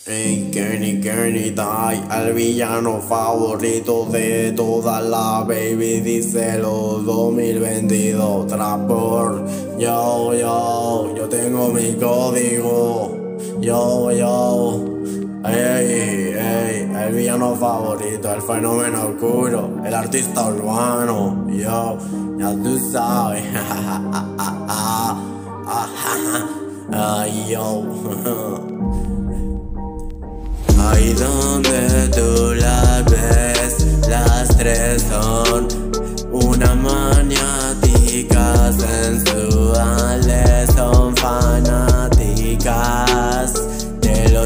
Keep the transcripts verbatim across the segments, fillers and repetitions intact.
Hey, Kenny, Kenny, Die, el villano favorito de toda la baby, dice los dos mil veintidós. Trapper, yo, yo, yo tengo mi código, yo, yo. Ey, ey, el villano favorito, el fenómeno oscuro, el artista urbano, yo, ya tú sabes. Ay, yo. Ahí donde tú las ves, las tres son una maniáticas sensuales, son fanáticas de lo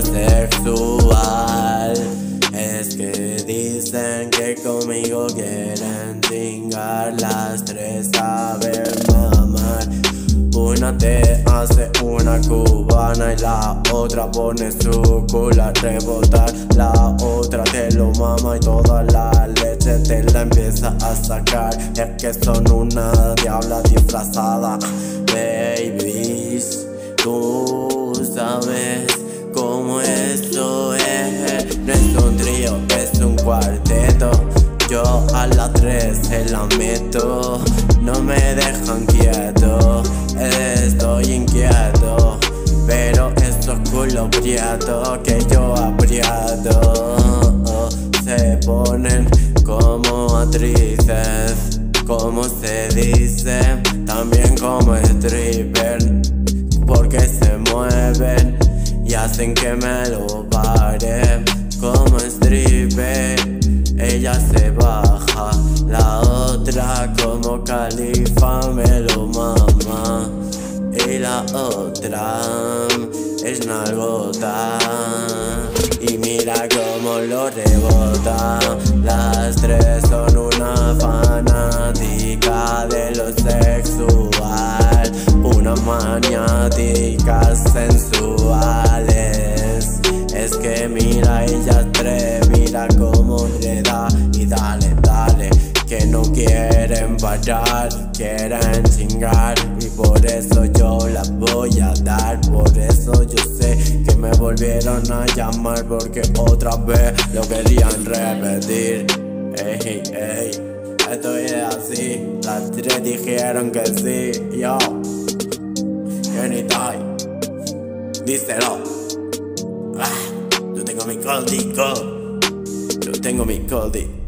sexual. Es que dicen que conmigo quieren chingar, las tres saben mamar. Una te hace una cubana y la otra pone su culo a rebotar. La otra te lo mama y toda la leche te la empieza a sacar. Es que son una diabla disfrazada. Babies, tú sabes cómo esto es. No es un trío, es un cuarteto. Yo a las tres se la meto. No me dejan quieto, estoy inquieto, pero estos culos prietos que yo aprieto se ponen como actrices, como se dice, también como stripper, porque se mueven y hacen que me lo pare. Como stripper, ella se baja, la otra como califa me lo mama, y la otra es nalgota y mira cómo lo rebota. Las tres son una fanática de lo sexual, una maniática sensuales. Es que mira ellas tres, mira cómo le da y dale, dale, que no quieren parar, quieren chingar, y por eso yo las voy a dar. Por eso yo sé que me volvieron a llamar, porque otra vez lo querían repetir. Ey, ey, esto es así, las tres dijeron que sí. Yo, Kenny Die, díselo. Ah, yo tengo mi código, yo tengo mi código.